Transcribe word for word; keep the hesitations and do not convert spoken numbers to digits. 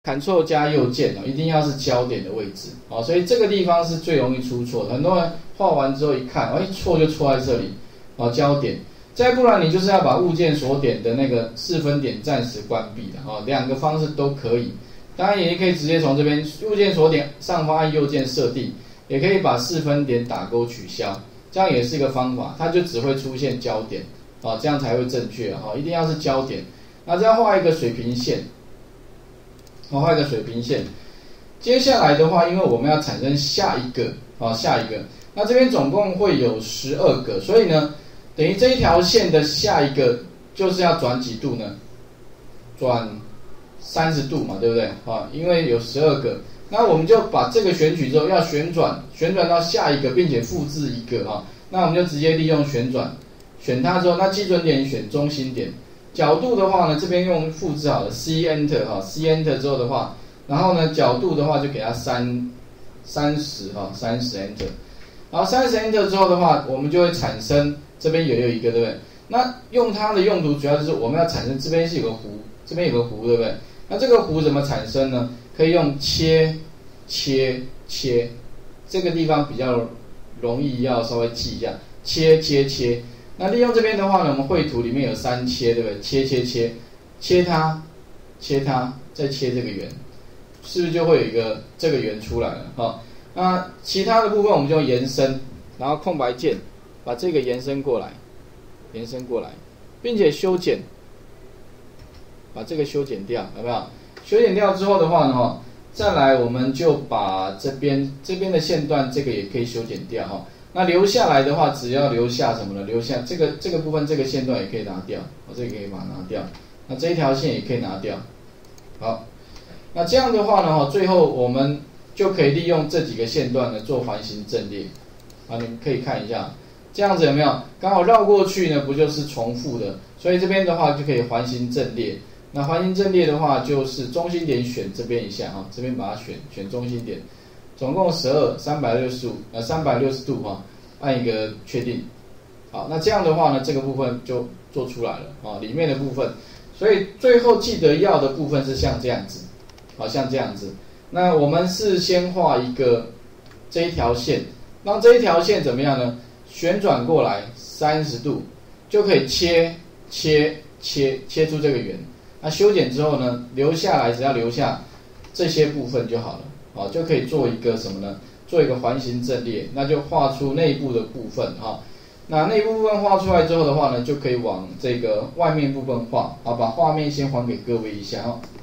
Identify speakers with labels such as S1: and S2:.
S1: Ctrl 加右键哦，一定要是焦点的位置哦，所以这个地方是最容易出错的。很多人画完之后一看，哎，错就错在这里哦，焦点。再不然你就是要把物件所点的那个四分点暂时关闭的哦，两个方式都可以。当然也可以直接从这边物件所点上方按右键设定，也可以把四分点打勾取消，这样也是一个方法，它就只会出现焦点哦，这样才会正确哦，一定要是焦点。那再画一个水平线。我画一个水平线，接下来的话，因为我们要产生下一个啊、哦，下一个，那这边总共会有十二个，所以呢，等于这一条线的下一个就是要转几度呢？转三十度嘛，对不对？啊、哦，因为有十二个，那我们就把这个选取之后要旋转，旋转到下一个，并且复制一个啊、哦，那我们就直接利用旋转，选它之后，那基准点选中心点。角度的话呢，这边用复制好了 ，C Enter 哈 ，C Enter 之后的话，然后呢角度的话就给它三三十哈，三十 Enter， 然后三十 Enter 之后的话，我们就会产生这边也有一个对不对？那用它的用途主要就是我们要产生这边是有个弧，这边有个弧对不对？那这个弧怎么产生呢？可以用切切切，这个地方比较容易要稍微记一下，切切切。那利用这边的话呢，我们绘图里面有三切，对不对？切切切，切它，切它，再切这个圆，是不是就会有一个这个圆出来了？哈、哦，那其他的部分我们就延伸，然后空白键把这个延伸过来，延伸过来，并且修剪，把这个修剪掉，有没有？修剪掉之后的话呢，哈，再来我们就把这边这边的线段这个也可以修剪掉，哈。那留下来的话，只要留下什么呢？留下这个这个部分，这个线段也可以拿掉，我这个可以把它拿掉。那这一条线也可以拿掉。好，那这样的话呢，最后我们就可以利用这几个线段呢做环形阵列。啊，你们可以看一下，这样子有没有？刚好绕过去呢，不就是重复的？所以这边的话就可以环形阵列。那环形阵列的话，就是中心点选这边一下哈，这边把它选选中心点。总共十二，三百六十五，呃，三百六十度哈，按一个确定。好，那这样的话呢，这个部分就做出来了啊，里面的部分。所以最后记得要的部分是像这样子，好像这样子。那我们是先画一个这一条线，让这一条线怎么样呢？旋转过来三十度，就可以切切切切出这个圆。那修剪之后呢，留下来只要留下这些部分就好了。好，就可以做一个什么呢？做一个环形阵列，那就画出内部的部分哈。那内部部分画出来之后的话呢，就可以往这个外面部分画。好，把画面先还给各位一下哈。